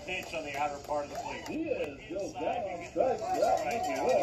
pitch on the outer part of the plate. He is goes down on strike.